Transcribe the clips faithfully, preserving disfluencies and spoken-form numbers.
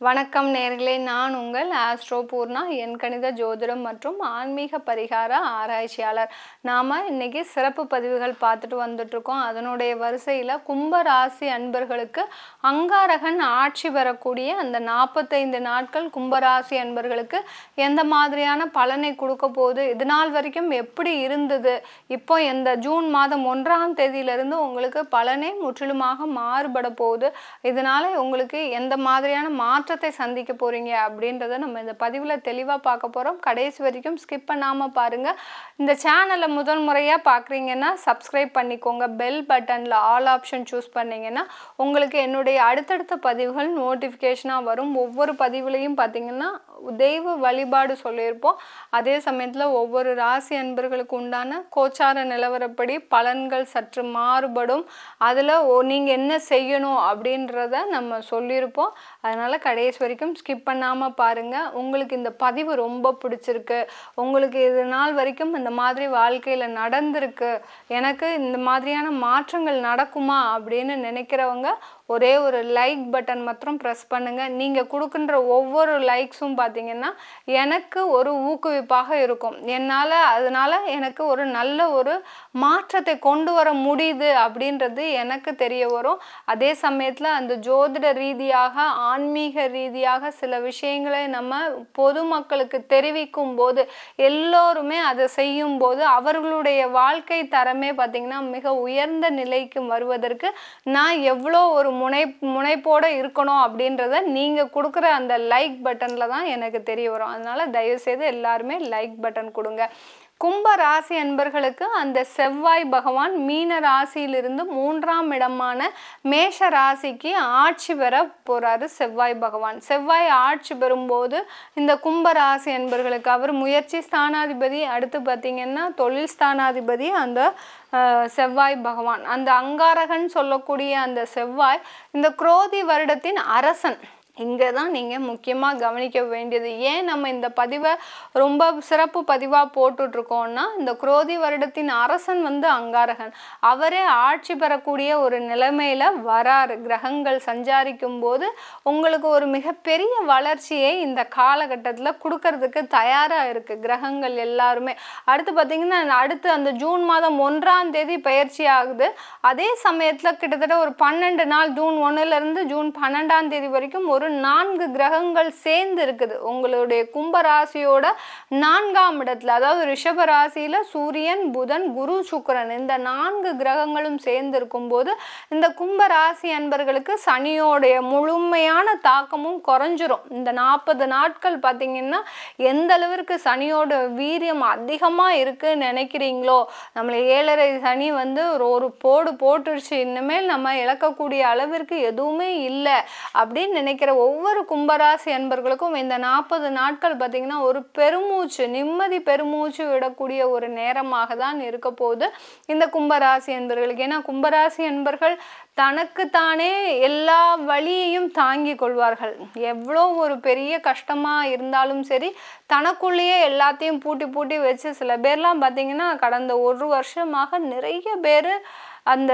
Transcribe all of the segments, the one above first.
வணக்கம் நேயர்களே, நான் உங்கள் ஆஸ்ட்ரோ பூர்ணா, என் கணித ஜோதிடம் மற்றும் ஆன்மீக பரிகார ஆராய்ச்சியாளர். நாம் இன்றைக்கி சிறப்பு பதிவுகள் பார்த்துட்டு வந்துட்ருக்கோம். அதனுடைய வரிசையில் கும்ப ராசி அன்பர்களுக்கு அங்காரகன் ஆட்சி பெறக்கூடிய அந்த நாற்பத்தைந்து நாட்கள் கும்பராசி அன்பர்களுக்கு எந்த மாதிரியான பலனை கொடுக்க போகுது, இது நாள் வரைக்கும் எப்படி இருந்தது, இப்போ இந்த ஜூன் மாதம் ஒன்றாம் தேதியிலிருந்து உங்களுக்கு பலனே முற்றிலுமாக மாறுபட போகுது, இதனால் உங்களுக்கு எந்த மாதிரியான மாற்ற சந்திக்க போறீங்க அப்படின்றத நம்ம இந்த பதிவுல தெளிவா பார்க்க போறோம். கடைசி வரைக்கும் ஸ்கிப் பண்ணாம பாருங்க. இந்த சேனலை முதல் முறையா பார்க்குறீங்கன்னா சப்ஸ்கிரைப் பண்ணிக்கோங்க. பெல் பட்டன்ல ஆல் ஆப்ஷன் சூஸ் பண்ணீங்கன்னா உங்களுக்கு என்னுடைய அடுத்தடுத்த பதிவுகள் நோட்டிஃபிகேஷனாக வரும். ஒவ்வொரு பதிவுலையும் பார்த்தீங்கன்னா தெய்வ வழிபாடு சொல்லியிருப்போம். அதே சமயத்தில் ஒவ்வொரு ராசி அன்பர்களுக்கு உண்டான கோச்சார நிலவரப்படி பலன்கள் சற்று மாறுபடும். அதில் நீங்கள் என்ன செய்யணும் அப்படின்றத நம்ம சொல்லியிருப்போம். அதனால் கடைசி வரைக்கும் ஸ்கிப் பண்ணாமல் பாருங்கள். உங்களுக்கு இந்த பதிவு ரொம்ப பிடிச்சிருக்கு, உங்களுக்கு இது நாள் வரைக்கும் இந்த மாதிரி வாழ்க்கையில் நடந்திருக்கு, எனக்கு இந்த மாதிரியான மாற்றங்கள் நடக்குமா அப்படின்னு நினைக்கிறவங்க ஒரே ஒரு லைக் பட்டன் மாத்திரம் ப்ரெஸ் பண்ணுங்கள். நீங்கள் கொடுக்கின்ற ஒவ்வொரு லைக்ஸும் பார்த்தீங்கன்னா எனக்கு ஒரு ஊக்குவிப்பாக இருக்கும். என்னால் அதனால் எனக்கு ஒரு நல்ல ஒரு மாற்றத்தை கொண்டு வர முடியுது அப்படின்றது எனக்கு தெரிய வரும். அதே சமயத்தில் அந்த ஜோதிட ரீதியாக ஆன்மீக ரீதியாக சில விஷயங்களை நம்ம பொதுமக்களுக்கு தெரிவிக்கும் போது எல்லோருமே அதை செய்யும் போது அவர்களுடைய வாழ்க்கை தரமே பார்த்திங்கன்னா மிக உயர்ந்த நிலைக்கு வருவதற்கு நான் எவ்வளோ ஒரு முனை முனைப்போடு இருக்கணும் அப்படின்றத நீங்கள் கொடுக்குற அந்த லைக் பட்டனில் தான் எனக்கு தெரிய வரும். அதனால் தயவுசெய்து எல்லாருமே லைக் பட்டன் கொடுங்க. கும்ப ராசி அன்பர்களுக்கு அந்த செவ்வாய் பகவான் மீன ராசியிலிருந்து மூன்றாம் இடமான மேஷ ராசிக்கு ஆட்சி பெற போகிறாரு. செவ்வாய் பகவான் செவ்வாய் ஆட்சி பெறும்போது இந்த கும்ப ராசி அன்பர்களுக்கு அவர் முயற்சி ஸ்தானாதிபதி, அடுத்து பார்த்திங்கன்னா தொழில் ஸ்தானாதிபதி அந்த செவ்வாய் பகவான், அந்த அங்காரகன் சொல்லக்கூடிய அந்த செவ்வாய் இந்த குரோதி வருடத்தின் அரசன். இங்கே தான் நீங்கள் முக்கியமாக கவனிக்க வேண்டியது. ஏன் நம்ம இந்த பதிவை ரொம்ப சிறப்பு பதிவாக போட்டுட்ருக்கோம்னா, இந்த குரோதி வருடத்தின் அரசன் வந்து அங்காரகன், அவரே ஆட்சி பெறக்கூடிய ஒரு நிலைமையில் வராரு. கிரகங்கள் சஞ்சாரிக்கும் போது உங்களுக்கு ஒரு மிகப்பெரிய வளர்ச்சியை இந்த காலகட்டத்தில் கொடுக்கறதுக்கு தயாராக இருக்குது கிரகங்கள் எல்லாருமே. அடுத்து பார்த்திங்கன்னா அடுத்து அந்த ஜூன் மாதம் ஒன்றாம் தேதி பயிற்சி ஆகுது. அதே சமயத்தில் கிட்டத்தட்ட ஒரு பன்னெண்டு நாள் ஜூன் ஒன்றுலேருந்து ஜூன் பன்னெண்டாம் தேதி வரைக்கும் ஒரு நான்கு கிரகங்கள் சேர்ந்து இருக்குது உங்களுடைய கும்பராசியோட நான்காம் இடத்துல. அதாவது ரிஷப ராசியில சூரியன், புதன், குரு, சுக்கிரன் இந்த நான்கு கிரகங்களும் சேர்ந்து இருக்கும் போது இந்த கும்பராசி அன்பர்களுக்கு சனியோடைய முழுமையான தாக்கமும் குறைஞ்சிரும். இந்த நாற்பது நாட்கள் பார்த்தீங்கன்னா எந்த அளவிற்கு சனியோட வீரியம் அதிகமாக இருக்குன்னு நினைக்கிறீங்களோ, நம்மளை ஏழரை சனி வந்து ஒரு போடு போட்டுருச்சு, இனிமேல் நம்ம இழக்கக்கூடிய அளவிற்கு எதுவுமே இல்லை அப்படின்னு நினைக்கிற ஒவ்வொரு கும்பராசி அன்பர்களுக்கும் இந்த நாற்பது நாட்கள் பார்த்தீங்கன்னா ஒரு பெருமூச்சு, நிம்மதி பெருமூச்சு விடக்கூடிய ஒரு நேரமாக தான் இருக்க போகுது இந்த கும்பராசி அன்பர்களுக்கு. ஏன்னா கும்பராசி அன்பர்கள் தனக்குத்தானே எல்லா வழியையும் தாங்கி கொள்வார்கள். எவ்வளோ ஒரு பெரிய கஷ்டமாக இருந்தாலும் சரி தனக்குள்ளேயே எல்லாத்தையும் பூட்டி பூட்டி வச்சு சில பேர்லாம் பார்த்தீங்கன்னா கடந்த ஒரு வருஷமாக நிறைய பேர் அந்த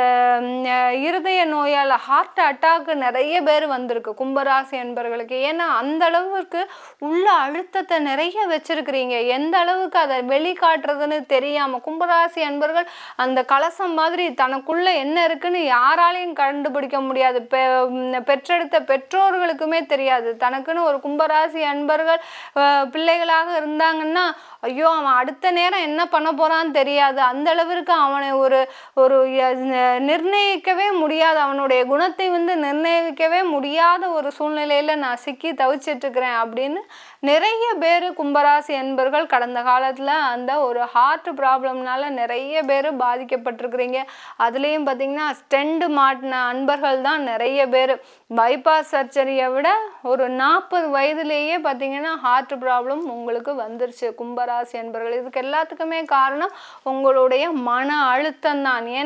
இருதய நோயால் ஹார்ட் அட்டாக்கு நிறைய பேர் வந்திருக்கு கும்பராசி அன்பர்களுக்கு. ஏன்னா அந்த அளவுக்கு உள்ள அழுத்தத்தை நிறைய வச்சிருக்கிறீங்க, எந்த அளவுக்கு அதை வெளிக்காட்டுறதுன்னு தெரியாமல் கும்பராசி அன்பர்கள் அந்த கலசம் மாதிரி தனக்குள்ள என்ன இருக்குன்னு யாராலையும் கண்டுபிடிக்க முடியாது. பெ பெற்றெடுத்த பெற்றோர்களுக்குமே தெரியாது. தனக்குன்னு ஒரு கும்பராசி அன்பர்கள் பிள்ளைகளாக இருந்தாங்கன்னா ஐயோ அவன் அடுத்த நேரம் என்ன பண்ண போறான்னு தெரியாது. அந்த அளவிற்கு அவனை ஒரு ஒரு நிர்ணயிக்கவே முடியாது, அவனுடைய குணத்தை வந்து நிர்ணயிக்கவே முடியாத ஒரு சூழ்நிலையில நான் சிக்கி தவிச்சிட்டு இருக்கிறேன் அப்படின்னு நிறைய பேர் கும்பராசி அன்பர்கள் கடந்த காலத்தில் அந்த ஒரு ஹார்ட் ப்ராப்ளம்னால நிறைய பேர் பாதிக்கப்பட்டிருக்கிறீங்க. அதுலேயும் பார்த்தீங்கன்னா ஸ்டெண்டு மாட்டின அன்பர்கள் தான் நிறைய பேர். பைபாஸ் சர்ஜரியை விட ஒரு நாற்பது வயதுலேயே பார்த்தீங்கன்னா ஹார்ட் ப்ராப்ளம் உங்களுக்கு வந்துருச்சு கும்பராசி அன்பர்கள். இதுக்கு எல்லாத்துக்குமே காரணம் உங்களுடைய மன அழுத்தம் தான். ஏன்னா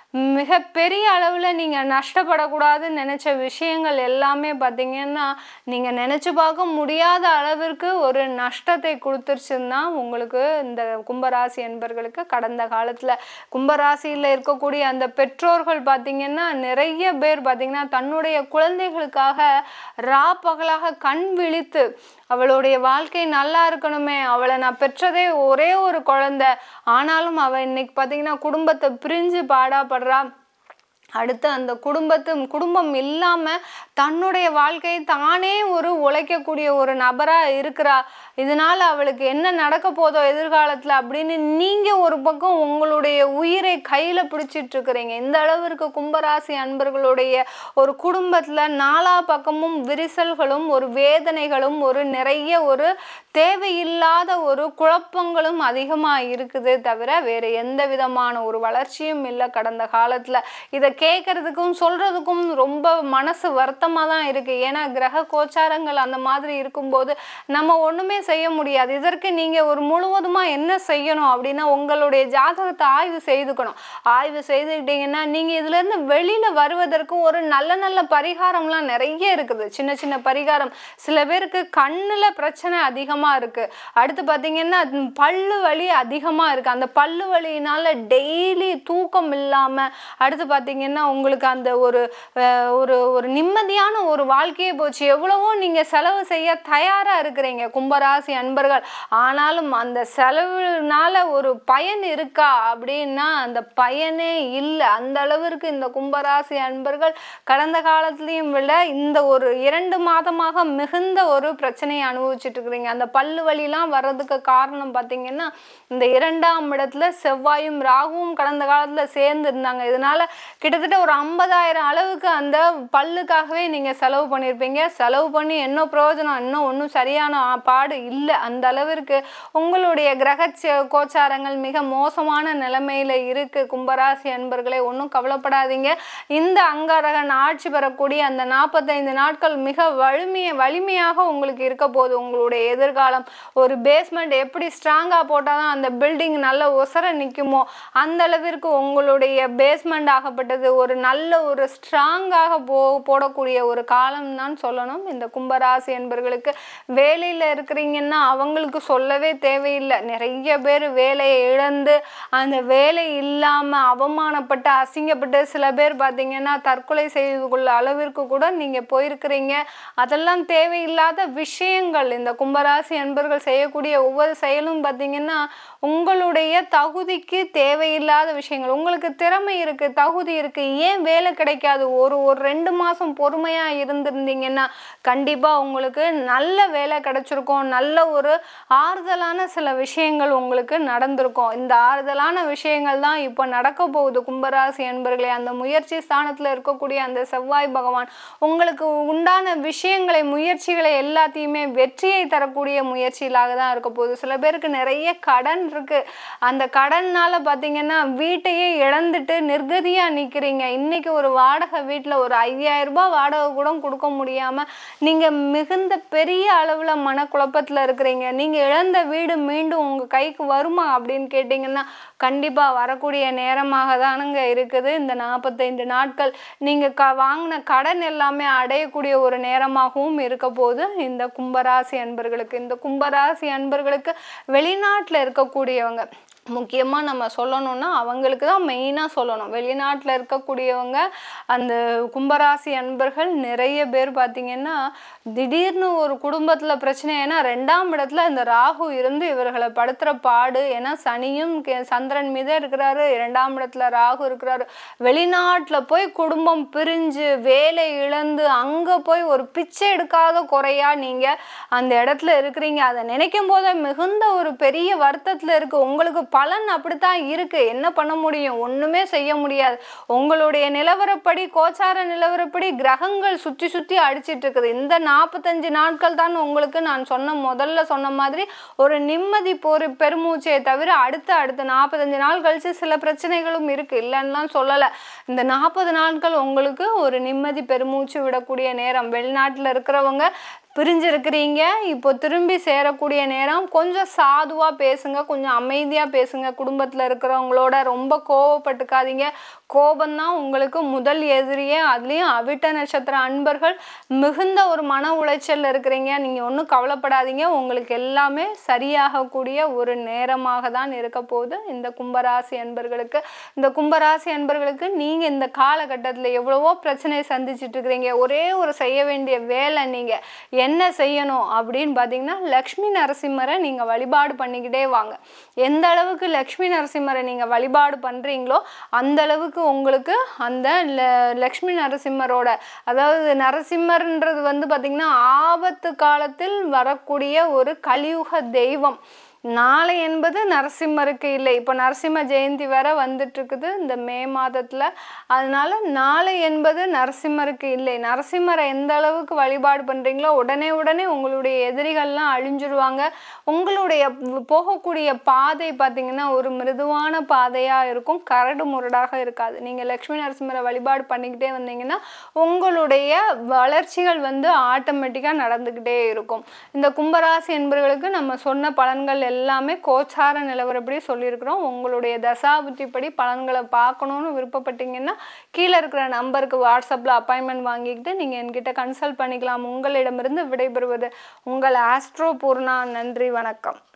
மிகப்பெரிய அளவில் நீங்கள் நஷ்டப்படக்கூடாதுன்னு நினச்ச விஷயங்கள் எல்லாமே பார்த்தீங்கன்னா நீங்கள் நினச்சி பார்க்க முடியாத அளவிற்கு ஒரு நஷ்டத்தை கொடுத்துருச்சுன்னா உங்களுக்கு இந்த கும்பராசி என்பர்களுக்கு கடந்த காலத்தில் கும்பராசியில் இருக்கக்கூடிய அந்த பெற்றோர்கள் பார்த்தீங்கன்னா நிறைய பேர் பார்த்தீங்கன்னா தன்னுடைய குழந்தைகளுக்காக ரா பகலாக கண் விழித்து அவளுடைய வாழ்க்கை நல்லா இருக்கணுமே, அவளை நான் பெற்றதே ஒரே ஒரு குழந்தை, ஆனாலும் அவள் இன்னைக்கு பார்த்தீங்கன்னா குடும்பத்தை பிரிஞ்சு பாடாப்படுறா, அடுத்து அந்த குடும்பத்து குடும்பம் இல்லாமல் தன்னுடைய வாழ்க்கையை தானே ஒரு உழைக்கக்கூடிய ஒரு நபராக இருக்கிறா, இதனால் அவளுக்கு என்ன நடக்க போதோ எதிர்காலத்தில் அப்படின்னு நீங்கள் ஒரு பக்கம் உங்களுடைய உயிரை கையில் பிடிச்சிட்ருக்குறீங்க. இந்த அளவிற்கு கும்பராசி அன்பர்களுடைய ஒரு குடும்பத்தில் நாலா பக்கமும் விரிசல்களும் ஒரு வேதனைகளும் ஒரு நிறைய ஒரு தேவையில்லாத ஒரு குழப்பங்களும் அதிகமாக இருக்குது தவிர வேறு எந்த விதமான ஒரு வளர்ச்சியும் இல்லை கடந்த காலத்தில். இதை கேட்கறதுக்கும் சொல்றதுக்கும் ரொம்ப மனசு வருத்தமாக தான் இருக்குது. ஏன்னா கிரக கோச்சாரங்கள் அந்த மாதிரி இருக்கும்போது நம்ம ஒன்றுமே செய்ய முடியாது. இதற்கு நீங்கள் ஒரு முழுவதுமாக என்ன செய்யணும் அப்படின்னா உங்களுடைய ஜாதகத்தை ஆய்வு செய்துக்கணும். ஆய்வு செய்துக்கிட்டீங்கன்னா நீங்கள் இதுலேருந்து வெளியில் வருவதற்கு ஒரு நல்ல நல்ல பரிகாரம்லாம் நிறைய இருக்குது. சின்ன சின்ன பரிகாரம், சில பேருக்கு கண்ணில் பிரச்சனை அதிகமாக இருக்குது, அடுத்து பார்த்தீங்கன்னா பல்லு வலி அதிகமாக இருக்குது, அந்த பல்லு வலியினால டெய்லி தூக்கம் இல்லாமல், அடுத்து பார்த்தீங்கன்னா உங்களுக்கு அந்த ஒரு ஒரு ஒரு நிம்மதியான ஒரு வாழ்க்கையை போச்சு. எவ்வளவோ நீங்கள் செலவு செய்ய தயாராக இருக்கிறீங்க கும்பராசி அன்பர்கள், ஆனாலும் அந்த செலவுனால ஒரு பயன் இருக்கா அப்படின்னா அந்த பயனே இல்லை. அந்த அளவிற்கு இந்த கும்பராசி அன்பர்கள் கடந்த காலத்துலேயும் விட இந்த ஒரு இரண்டு மாதமாக மிகுந்த ஒரு பிரச்சனையை அனுபவிச்சுட்டு இருக்கிறீங்க. அந்த பல்லு வலிலாம் வர்றதுக்கு காரணம் பார்த்தீங்கன்னா இந்த இரண்டாம் இடத்துல செவ்வாயும் ராகுவும் கடந்த காலத்தில் சேர்ந்து இருந்தாங்க. இதனால கிட்டத்தட்ட ஒரு ஐம்பதாயிரம் அளவுக்கு அந்த பல்லுக்காகவே நீங்கள் செலவு பண்ணியிருப்பீங்க. செலவு பண்ணி என்ன பிரயோஜனம், இன்னும் ஒன்றும் சரியான பாடு இல்லை. அந்த அளவிற்கு உங்களுடைய கிரக கோச்சாரங்கள் மிக மோசமான நிலைமையில் இருக்குது கும்பராசி அன்பர்களே. ஒன்றும் கவலைப்படாதீங்க. இந்த அங்காரகன் ஆட்சி பெறக்கூடிய அந்த நாற்பத்தைந்து நாட்கள் மிக வலிமைய வலிமையாக உங்களுக்கு இருக்க போது. உங்களுடைய எதிர்காலம் ஒரு பேஸ்மெண்ட் எப்படி ஸ்ட்ராங்காக போட்டால் தான் அந்த பில்டிங் நல்ல ஒசர நிற்குமோ அந்த அளவிற்கு உங்களுடைய பேஸ்மெண்ட் ஆகப்பட்டது ஒரு நல்ல ஒரு ஸ்ட்ராங்காக போ போடக்கூடிய ஒரு காலம் தான் சொல்லணும் இந்த கும்பராசி என்பர்களுக்கு. வேலையில் இருக்கிறீங்கன்னா அவங்களுக்கு சொல்லவே தேவையில்லை. நிறைய பேர் வேலையை இழந்து அந்த வேலை இல்லாமல் அவமானப்பட்டு அசிங்கப்பட்டு சில பேர் பார்த்தீங்கன்னா தற்கொலை செய்து கொள்ள அளவிற்கு கூட நீங்கள் போயிருக்கிறீங்க. அதெல்லாம் தேவையில்லாத விஷயங்கள். இந்த கும்பராசி அன்பர்கள் செய்யக்கூடிய ஒவ்வொரு செயலும் பார்த்தீங்கன்னா உங்களுடைய தகுதிக்கு தேவையில்லாத விஷயங்கள். உங்களுக்கு திறமை இருக்குது, தகுதி இருக்குது, ஏன் வேலை கிடைக்காது? ஒரு ஒரு ரெண்டு மாதம் பொறுமையாக இருந்திருந்தீங்கன்னா கண்டிப்பாக உங்களுக்கு நல்ல வேலை கிடைச்சிருக்கும். நல்ல ஒரு ஆறுதலான சில விஷயங்கள் உங்களுக்கு நடந்திருக்கும். இந்த ஆறுதலான விஷயங்கள் தான் இப்போ நடக்க போகுது கும்பராசி அன்பர்களே. அந்த முயற்சி ஸ்தானத்தில் இருக்கக்கூடிய அந்த செவ்வாய் பகவான் உங்களுக்கு உண்டான விஷயங்களை முயற்சிகளை எல்லாத்தையுமே வெற்றியை தரக்கூடிய முயற்சிகளாக தான் இருக்க போகுது. சில பேருக்கு நிறைய கடன் இருக்கு, அந்த கடன்னால பார்த்தீங்கன்னா வீட்டையே இழந்துட்டு நிர்கதியாக நிற்கிறீங்க. இன்னைக்கு ஒரு வாடகை வீட்டில் ஒரு ஐயாயிரம் ரூபாய் வாடகை கூட கொடுக்க முடியாமல் நீங்கள் மிகுந்த பெரிய அளவில் மனக்குழப்பத்தில் இருக்கிறீங்க. நீங்கள் இழந்த வீடு மீண்டும் உங்கள் கைக்கு வருமா அப்படின்னு கேட்டிங்கன்னா கண்டிப்பாக வரக்கூடிய நேரமாக தானுங்க இருக்குது. இந்த நாற்பத்தைந்து நாட்கள் நீங்கள் க வாங்கின கடன் எல்லாமே அடையக்கூடிய ஒரு நேரமாகவும் இருக்க போது இந்த கும்பராசி அன்பர்களுக்கு. இந்த கும்பராசி அன்பர்களுக்கு வெளிநாட்டில் இருக்கக்கூடியவங்க முக்கியமாக நம்ம சொல்லணும்னா அவங்களுக்கு தான் மெயினாக சொல்லணும். வெளிநாட்டில் இருக்கக்கூடியவங்க அந்த கும்பராசி அன்பர்கள் நிறைய பேர் பார்த்திங்கன்னா திடீர்னு ஒரு குடும்பத்தில் பிரச்சனை. ஏன்னா ரெண்டாம் இடத்துல இந்த ராகு இருந்து இவர்களை படுத்துகிற பாடு. ஏன்னா சனியும் சந்திரன் மீதே இருக்கிறாரு, இரண்டாம் இடத்துல ராகு இருக்கிறாரு. வெளிநாட்டில் போய் குடும்பம் பிரிஞ்சு வேலை இழந்து அங்கே போய் ஒரு பிச்சை எடுக்காத குறையா நீங்கள் அந்த இடத்துல இருக்கிறீங்க. அதை நினைக்கும் போதே மிகுந்த ஒரு பெரிய வருத்தத்தில் இருக்குது. உங்களுக்கு பலன் அப்படித்தான் இருக்கு. என்ன பண்ண முடியும்? ஒண்ணுமே செய்ய முடியாது. உங்களுடைய நிலவரப்படி கோச்சார நிலவரப்படி கிரகங்கள் சுற்றி சுற்றி அடிச்சிட்டு இருக்குது. இந்த நாற்பத்தஞ்சு நாட்கள் தான் உங்களுக்கு நான் சொன்ன முதல்ல சொன்ன மாதிரி ஒரு நிம்மதி போர் பெருமூச்சையை தவிர அடுத்த அடுத்த நாற்பத்தஞ்சு நாள் கழிச்சு சில பிரச்சனைகளும் இருக்கு, இல்லைன்னுலாம் சொல்லலை. இந்த நாற்பது நாட்கள் உங்களுக்கு ஒரு நிம்மதி பெருமூச்சு விடக்கூடிய நேரம். வெளிநாட்டில் இருக்கிறவங்க பிரிஞ்சிருக்கிறீங்க, இப்போ திரும்பி சேரக்கூடிய நேரம். கொஞ்சம் சாதுவாக பேசுங்க, கொஞ்சம் அமைதியாக பேசுங்க. குடும்பத்தில் இருக்கிறவங்களோட ரொம்ப கோவப்பட்டுக்காதீங்க. கோபந்தான் உங்களுக்கு முதல் எதிரியே. அதுலேயும் அவிட்ட நட்சத்திர அன்பர்கள் மிகுந்த ஒரு மன உளைச்சல் இருக்கிறீங்க. நீங்கள் ஒன்றும் கவலைப்படாதீங்க, உங்களுக்கு எல்லாமே சரியாகக்கூடிய ஒரு நேரமாக தான் இருக்க போகுது இந்த கும்பராசி அன்பர்களுக்கு. இந்த கும்பராசி அன்பர்களுக்கு நீங்கள் இந்த காலகட்டத்தில் எவ்வளவோ பிரச்சனையை சந்திச்சுட்டு இருக்கிறீங்க. ஒரே ஒரு செய்ய வேண்டிய வேலை, நீங்கள் என்ன செய்யணும் அப்படின்னு பார்த்தீங்கன்னா, லக்ஷ்மி நரசிம்மரை நீங்கள் வழிபாடு பண்ணிக்கிட்டே வாங்க. எந்த அளவுக்கு லக்ஷ்மி நரசிம்மரை நீங்கள் வழிபாடு பண்ணுறீங்களோ அந்த அளவுக்கு உங்களுக்கு அந்த லக்ஷ்மி நரசிம்மரோட, அதாவது நரசிம்மர்ன்றது வந்து பார்த்தீங்கன்னா ஆபத்து காலத்தில் வரக்கூடிய ஒரு கலியுக தெய்வம். நாளை என்பது நரசிம்மருக்கு இல்லை. இப்போ நரசிம்ம ஜெயந்தி வேற வந்துட்டு இருக்குது இந்த மே மாதத்தில். அதனால நாளை என்பது நரசிம்மருக்கு இல்லை. நரசிம்மரை எந்த அளவுக்கு வழிபாடு பண்ணுறீங்களோ உடனே உடனே உங்களுடைய எதிரிகள்லாம் அழிஞ்சிடுவாங்க. உங்களுடைய போகக்கூடிய பாதை பார்த்திங்கன்னா ஒரு மிருதுவான பாதையாக இருக்கும், கரடு முரடாக இருக்காது. நீங்கள் லக்ஷ்மி நரசிம்மரை வழிபாடு பண்ணிக்கிட்டே வந்தீங்கன்னா உங்களுடைய வளர்ச்சிகள் வந்து ஆட்டோமேட்டிக்காக நடந்துக்கிட்டே இருக்கும். இந்த கும்பராசி என்பவர்களுக்கு நம்ம சொன்ன பலன்கள் எல்லாமே கோச்சார நிலவரப்படி சொல்லியிருக்கிறோம். உங்களுடைய தசாபுத்திப்படி பலன்களை பார்க்கணுன்னு விருப்பப்பட்டீங்கன்னா கீழே இருக்கிற நம்பருக்கு வாட்ஸ்அப்பில் அப்பாயின்மெண்ட் வாங்கிக்கிட்டு நீங்கள் என்கிட்ட கன்சல்ட் பண்ணிக்கலாம். உங்களிடமிருந்து விடைபெறுவது உங்கள் ஆஸ்ட்ரோ பூர்ணா. நன்றி, வணக்கம்.